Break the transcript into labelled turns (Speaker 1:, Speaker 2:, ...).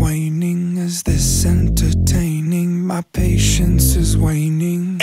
Speaker 1: waning? Is this entertaining? My patience is waning.